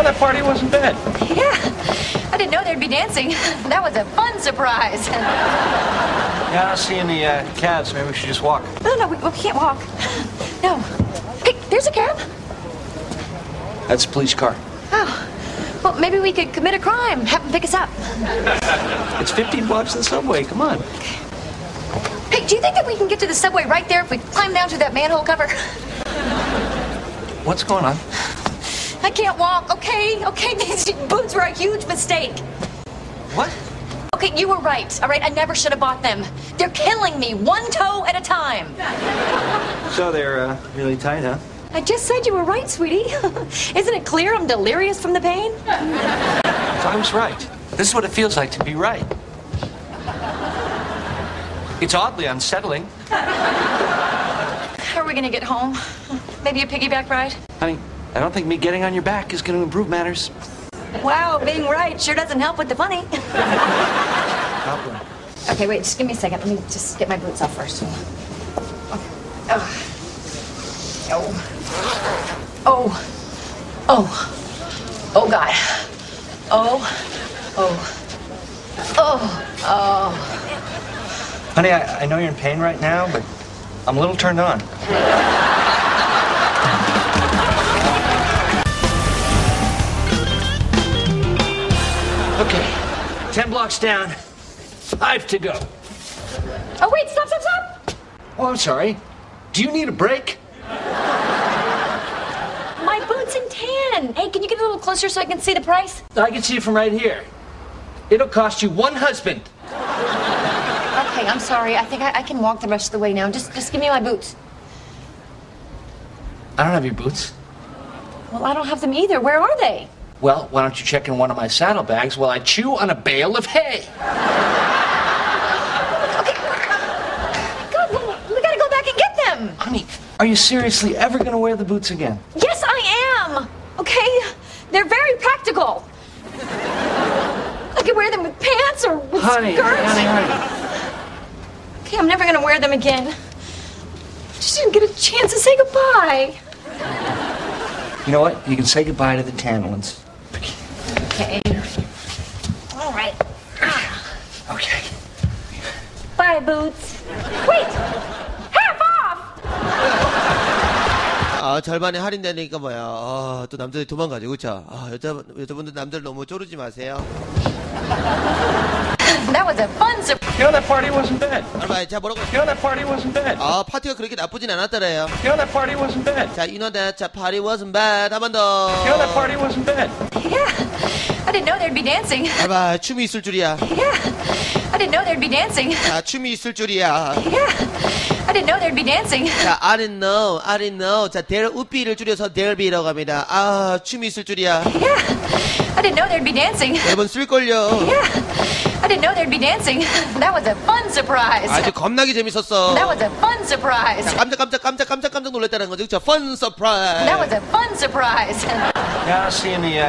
that party wasn't bad. Yeah, I didn't know there'd be dancing. That was a fun surprise. Yeah, I'll see you in the cabs. Maybe we should just walk. No, we can't walk. No. Hey, there's a cab. That's a police car. Oh, well, maybe we could commit a crime. Have them pick us up. It's 15 blocks to the subway. Come on. Hey, do you think that we can get to the subway right there if we climb down through that manhole cover? What's going on? I can't walk, okay? Okay, these boots were a huge mistake. What? Okay, you were right, all right? I never should have bought them. They're killing me, one toe at a time. So they're really tight, huh? I just said you were right, sweetie. Isn't it clear I'm delirious from the pain? So I was right. This is what it feels like to be right. It's oddly unsettling. How are we gonna get home? Maybe a piggyback ride? Honey, I don't think me getting on your back is going to improve matters. Wow, being right sure doesn't help with the funny. Probably. Okay, wait, just give me a second. Let me just get my boots off first. Oh, God. Oh. Honey, I know you're in pain right now, but I'm a little turned on. Okay, 10 blocks down, 5 to go. Oh, wait, stop. Oh, I'm sorry. Do you need a break? My boots in tan. Hey, can you get a little closer so I can see the price? I can see it from right here. It'll cost you one husband. Okay, I'm sorry. I think I can walk the rest of the way now. Just give me my boots. I don't have your boots. Well, I don't have them either. Where are they? Well, why don't you check in one of my saddlebags while I chew on a bale of hay? God, we gotta go back and get them. Honey, are you seriously ever going to wear the boots again? Yes, I am. Okay? They're very practical. I can wear them with pants or with Honey. skirts. Okay, I'm never gonna wear them again. Just didn't get a chance to say goodbye. You know what? You can say goodbye to the tan ones. Okay. All right. Okay. Bye, boots. Wait! Half off! 아, 절반에 할인되니까 뭐야. 또 남자들이 도망가죠, 그쵸? 여자분들 남들 너무 쪼르지 마세요. That was a fun surprise. You know that party wasn't bad. 자, 뭐라고? You know that party wasn't bad. 파티가 그렇게 나쁘진 않았더래요. You know that party wasn't bad. 자, you know that party wasn't bad. 한 번 더. You know that party wasn't bad. Yeah. I didn't know there'd be dancing. 춤이 있을 줄이야. Yeah. I didn't know there'd be dancing. 자, 춤이 있을 줄이야. Yeah. I didn't know there'd be dancing. 자, I didn't know. 자, there would be를 줄여서 there'll be라고 합니다. 춤이 있을 줄이야. Yeah. I didn't know there'd be dancing. 여러분 쓸걸요. Yeah. I didn't know there'd be dancing. That was a fun surprise. 아주 겁나게 재밌었어. That was a fun surprise. 자, 깜짝 놀랐다는 거죠. 그쵸? Fun surprise. That was a fun surprise. Yeah, I'll see you in the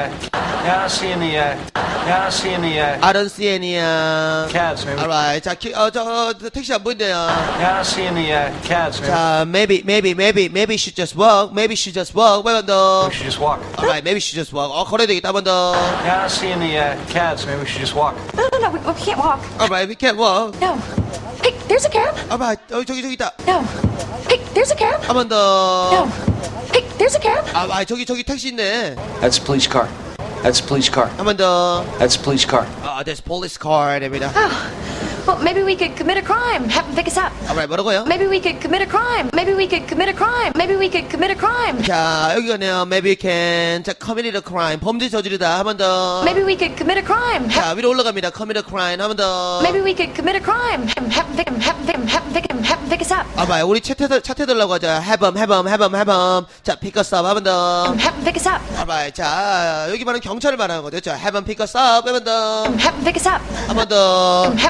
I don't see any. cabs. Maybe. Alright. 자, 저 택시 안 보인대요. Yeah, I'll see you in the cabs. Maybe. 자, maybe she just walk. Maybe she just walk. 한 번 더. We should just walk. Alright, maybe she just walk. 걸어야 되겠다. 한 번 더. Yeah, I'll see you in the cabs. Maybe we should just walk. No, we can't walk. Alright, we can't walk. No. Hey, there's a cab. Alright, 저기 있다. No. Hey, there's a cab. 한 번 더. No. Hey, there's a cab. 저기 택시 있네. That's a police car. That's a police car. 한 번 더. That's a police car. There's police car. 됩니다. Well, maybe we could commit a crime. Have them pick us up. Alright, 뭐라고요? Maybe we could commit a crime. Maybe we could commit a crime. Maybe we could commit a crime. 자, 여기가네요. Maybe you can. 자, commit a crime. 범죄 저지르다. 한 번 더. Maybe we could commit a crime. 자, 위로 올라갑니다. commit a crime. 한 번 더. Maybe we could commit a crime. Have them pick us up. 우리 차 태달라고 하자. have 'em. 자, pick us up. 한 번 더. Have them pick us up. Alright, 자, 여기 말하는 경찰을 말하는 거죠. 자, have 'em pick us up. 한 번 더. Have them pick us up. 한 번 더. Have them pick us up.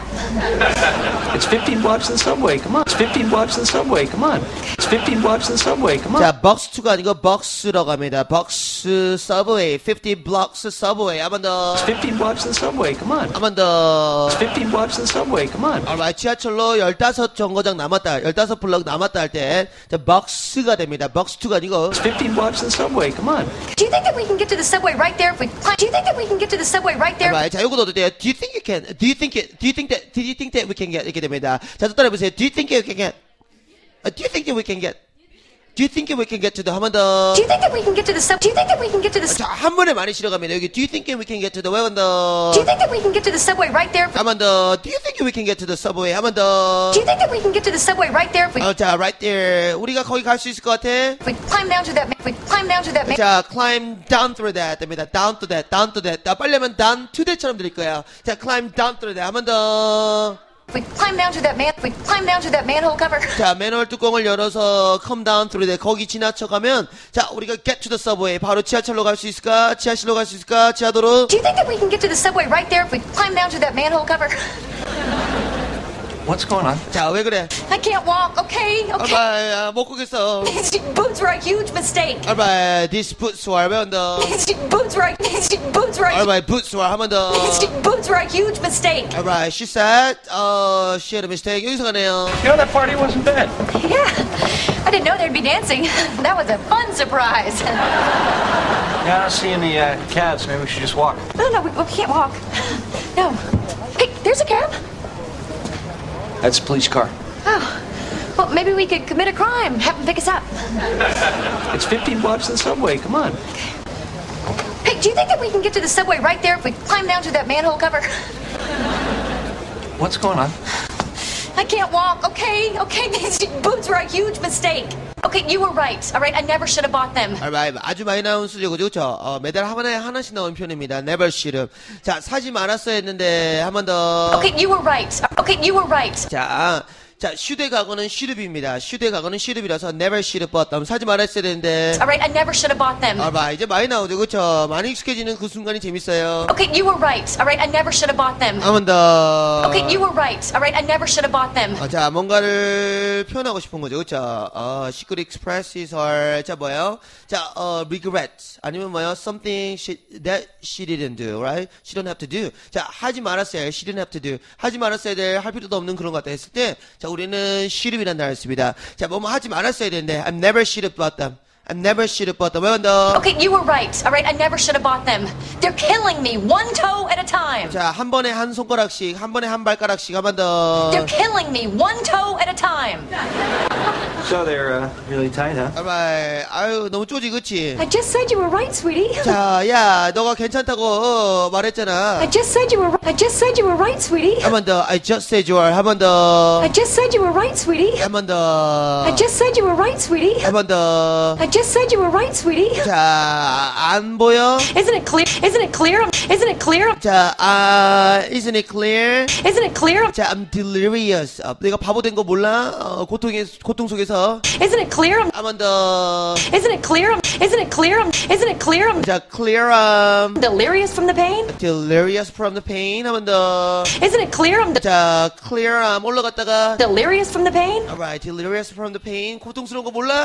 up. It's 15 blocks in the subway. Come on. It's 15 blocks in the subway. Come on. It's 15 blocks in the subway. Come on. 자, 벅스2가 아니고 벅스라고 합니다. 벅스 서브웨이, 50 blocks subway. 한 번 더. It's 15 blocks in the subway. Come on. 한 번 더. It's 15 blocks in the subway. Come on. alright, 지하철로 15 정거장 남았다, 15블럭 남았다 할 때, 자, 벅스가 됩니다. 벅스2가 아니고. It's 15 blocks in the subway. Come on. Do you think that we can get to the subway right there if we climb? Do you think that we can get to the subway right there? alright, 자, 요거 넣어도 돼요. Do you think you can? Do you think that we can get? 이렇게 됩니다. 자, 또 따라해보세요. Do you think you can get? Do you think that we can get? Do you think we can get to the 한 번 더. Do you think that we can get to the sub? Do you think that we can get to the? 자, 한 번에 많이 실어갑니다. 여기 Do you think we can get to the 한 번 더. Do you think that we can get to the subway right there? 한 번 더. Do you think we can get to the subway? 한 번 더. Do you think that we can get to the subway right there if we? 자, right there. 우리가 거기 갈 수 있을 것 같아? If we climb down to that. If we climb down to that. 자, climb down through that 됩니다. down to that, down to that. 자, 빨리 하면 down to that처럼 드릴 거예요. 자, climb down through that. 한 번 더. If we climb down to that man. If we climb down to that manhole cover. 자, 맨홀 뚜껑을 열어서 come down through that. 거기 지나쳐가면, 자, 우리가 get to the subway. 바로 지하철로 갈 수 있을까? 지하실로 갈 수 있을까? 지하도로. Do you think that we can get to the subway right there if we climb down to that manhole cover? What's going on? 자, 왜 그래? I can't walk. Okay. Okay. 알바, 못 걷겠어. These boots were a huge mistake. 알바, these boots were 한번 더. These boots were. These boots were. 알바, boots were 한번 더. These boots were a huge mistake. Alright, she said, she had a mistake. 여기서 가네요. You know, that party wasn't bad. Yeah. I didn't know there'd be dancing. That was a fun surprise. Yeah, I don't see any cabs. Maybe we should just walk. No, we can't walk. No. Hey, there's a cab. That's a police car. Oh. Well, maybe we could commit a crime. Have them pick us up. It's 15 blocks in the subway. Come on. Hey, do you think that we can get to the subway right there if we climb down to that manhole cover? What's going on? I can't walk. Okay. Okay. These boots were a huge mistake. Okay, you were right. All right, I never should have bought them. 알바이 아주 많이 나온 수죠, 그죠? 매달 하나씩 나온 편입니다. Never should have. 자, 사지 말았어야 했는데 한 번 더. Okay, you were right. Okay, you were right. 자, should의 과거는 should입니다. should의 과거는 should이라서 never should have bought them. 사지 말았어야 되는데. All right, I never should have bought them. 알바 이제 많이 나오죠, 그죠? 많이 익숙해지는 그 순간이 재밌어요. Okay, you were right. All right, I never should have bought them. 한 번 더. Okay, you were right. All right, I never should have bought them. 자, 뭔가를 표현하고 싶은 거죠, 그쵸? she could express his her, 자, 뭐예요? 자, regret. 아니면 뭐예요? something that she didn't do, right? She don't have to do. 자, 하지 말았어야 해. She didn't have to do. 하지 말았어야 될, 할 필요도 없는 그런 것 같다 했을 때, 자, 우리는 should이라는 단어를 씁니다. 자, 뭐뭐 하지 말았어야 되는데, I never should have bought them. I never should have bought them. 왜 더? Okay, you were right. All right, I never should have bought them. They're killing me one toe at a time. 자, 한 번에 한 손가락씩, 한 번에 한 발가락씩, 한 번 더. They're killing me one toe at a time. So they're really tight, huh? alright. 아유, 너무 쪼지, 그치? I just said you were right, sweetie. 자, 야, 너가 괜찮다고 말했잖아. I just said you were right, sweetie. 한 번 더. I just said you are. 한 번 더. I just said you were right, sweetie. 한 번 더. I just said you were right, sweetie. 한 번 더. I just said you were right, sweetie. 자, 안 보여? Isn't it clear? Isn't it clear? Isn't it clear? 자, isn't it clear? Isn't it clear? 자, I'm delirious. 내가 바보 된 거 몰라? 고통 속에서. Isn't it clear? 한 번 더. Isn't it clear? Isn't it clear? Isn't it clear? 자, clear, Delirious from the pain? delirious from the pain. 한 번 더. Isn't it clear? 자, clear, 올라갔다가. Delirious from the pain? Alright, delirious from the pain. 고통스러운 거 몰라?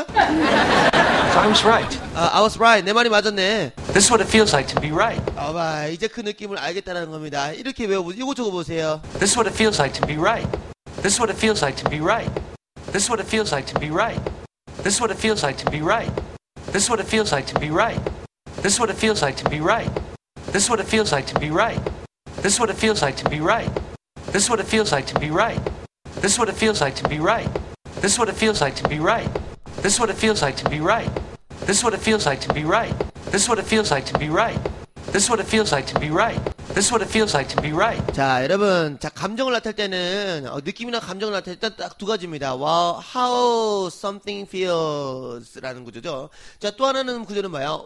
I was right. I was right. 내 말이 맞았네. This is what it feels like to be right. 알바, 이제 그 느낌을 알겠다는 겁니다. 이렇게 외워보세요. 이거 적어보세요. This is what it feels like to be right. This is what it feels like to be right. This is what it feels like to be right. This is what it feels like to be right. This is what it feels like to be right. This is what it feels like to be right. This is what it feels like to be right. This is what it feels like to be right. This is what it feels like to be right. This is what it feels like to be right. This is what it feels like to be right. This is what it feels like to be right. This is what it feels like to be right. This is what it feels like to be right. This is what it feels like to be right. This is what it feels like to be right. 자, 여러분, 자, 감정을 나타낼 때는, 느낌이나 감정을 나타낼 때 딱 두 가지입니다. Wow, how something feels. 라는 구조죠. 자, 또 하나는 구조는 뭐예요?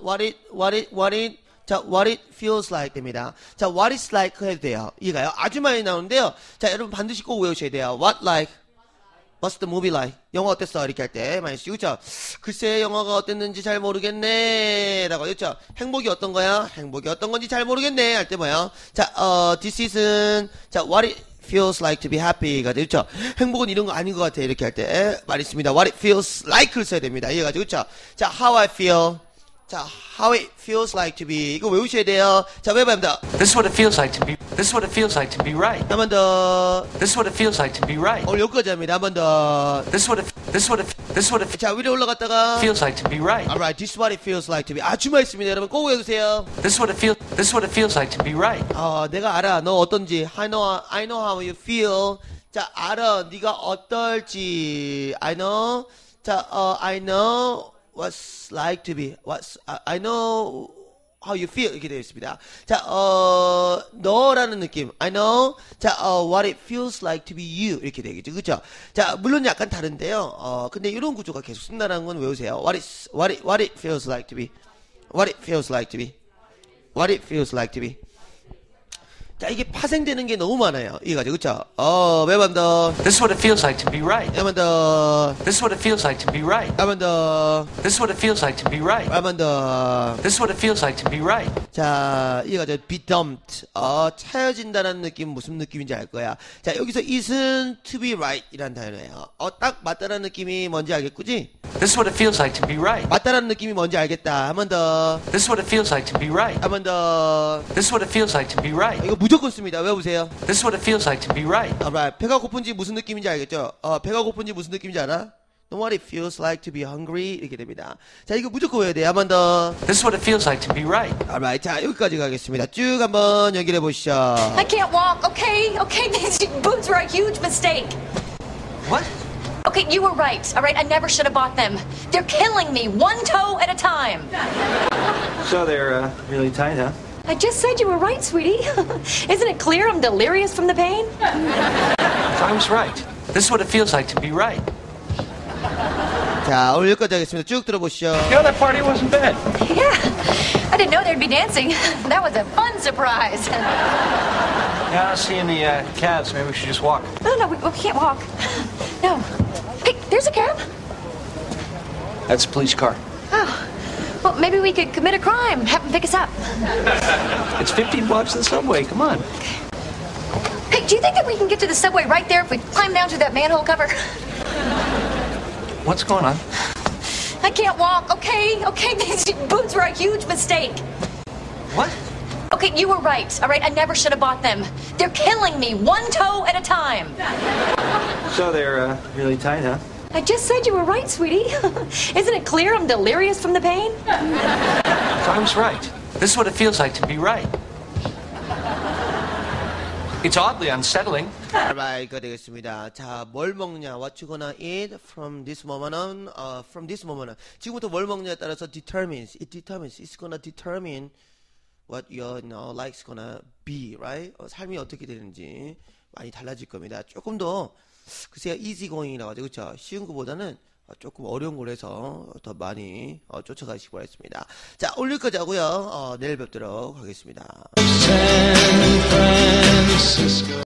자, what it feels like 됩니다. 자, what it's like 해도 돼요. 이해가요? 아주 많이 나오는데요. 자, 여러분 반드시 꼭 외우셔야 돼요. What like? What's the movie like? 영화 어땠어? 이렇게 할 때 많이 쓰죠. 그쵸? 글쎄 영화가 어땠는지 잘 모르겠네 라고 했죠. 행복이 어떤 거야? 행복이 어떤 건지 잘 모르겠네 할 때 뭐야? 자, this isn't 자, what it feels like to be happy가 되죠. 행복은 이런 거 아닌 것 같아. 이렇게 할 때 많이 씁니다. What it feels like를 써야 됩니다. 이해가지고 그렇죠? 자, how I feel. 자, how it feels like to be. 이거 외우셔야 돼요. 자, 외워봅니다. This is what it feels like to be. This is what it feels like to be right. 한 번 더. This is what it feels like to be right. 오늘 여기까지 합니다. 한 번 더. This is what it 자, 위로 올라갔다가. feels like to be right. Alright, this is what it feels like to be. 아주 맛있습니다. 여러분 꼭 외우세요. This is what it feels like to be right. 내가 알아. 너 어떤지. I know how you feel. 자, 알아. 네가 어떨지. I know. 자, I know what's like to be. I know how you feel. 이렇게 되어 있습니다. 자, 너라는 느낌. I know. 자, what it feels like to be you. 이렇게 되겠죠. 그죠? 자, 물론 약간 다른데요. 근데 이런 구조가 계속 쓴다는 건 외우세요. What it feels like to be. What it feels like to be. What it feels like to be. 자, 이게 파생되는 게 너무 많아요. 이거죠, 그쵸? 몇 번 더. This is what it feels like to be right. 한 번 더. This is what it feels like to be right. 한 번 더. This is what it feels like to be right. 한 번 더. This is what it feels like to be right. 자, 이거죠. be dumped. 차여진다는 느낌 무슨 느낌인지 알 거야. 자, 여기서 isn't to be right 이란 단어예요. 딱 맞다라는 느낌이 뭔지 알겠구지? This is what it feels like to be right. 맞다라는 느낌이 뭔지 알겠다. 한 번 더. This is what it feels like to be right. 한 번 더. This is what it feels like to be right. 이거 무조건 씁니다. 외워보세요. This is what it feels like to be right. Alright. 배가 고픈지 무슨 느낌인지 알겠죠? 배가 고픈지 무슨 느낌인지 알아? Know what it feels like to be hungry? 이렇게 됩니다. 자, 이거 무조건 외워야 돼요. 한 번 더. This is what it feels like to be right. Alright. 자, 여기까지 가겠습니다. 쭉 한번 연결해 보시죠. I can't walk, okay? Okay, these boots were a huge mistake. What? Okay, you were right, all right? I never should have bought them. They're killing me, one toe at a time. So they're really tight, huh? I just said you were right, sweetie. Isn't it clear I'm delirious from the pain? I was right. This is what it feels like to be right. 자, 오늘 여기까지 하겠습니다. 쭉 들어보시죠. You know, that party wasn't bad. Yeah, I didn't know there'd be dancing. That was a fun surprise. Yeah, I'll see you in the cabs. Maybe we should just walk. No, we can't walk. No. Hey, there's a cab. That's a police car. Oh, well, maybe we could commit a crime, have them pick us up. It's 15 blocks to the subway. Come on. Hey, do you think that we can get to the subway right there if we climb down through that manhole cover? What's going on? I can't walk, okay? Okay, these boots were a huge mistake. What? Okay, you were right, all right? I never should have bought them. They're killing me, one toe at a time. So they're really tight, huh? I just said you were right, sweetie. Isn't it clear I'm delirious from the pain? I was right. This is what it feels like to be right. It's oddly unsettling. Alright, 이거 되겠습니다. 자, 뭘 먹냐? What you gonna eat from this moment on? From this moment on. 지금부터 뭘 먹냐에 따라서 determines. It determines. It's gonna determine what your life's gonna be, right? 삶이 어떻게 되는지 많이 달라질 겁니다. 조금 더 글쎄요, easy going이라고 하죠. 그렇죠? 쉬운 것보다는 조금 어려운 걸 해서 더 많이 쫓아가시기 바랍니다. 자, 오늘 여기까지 하고요. 내일 뵙도록 하겠습니다.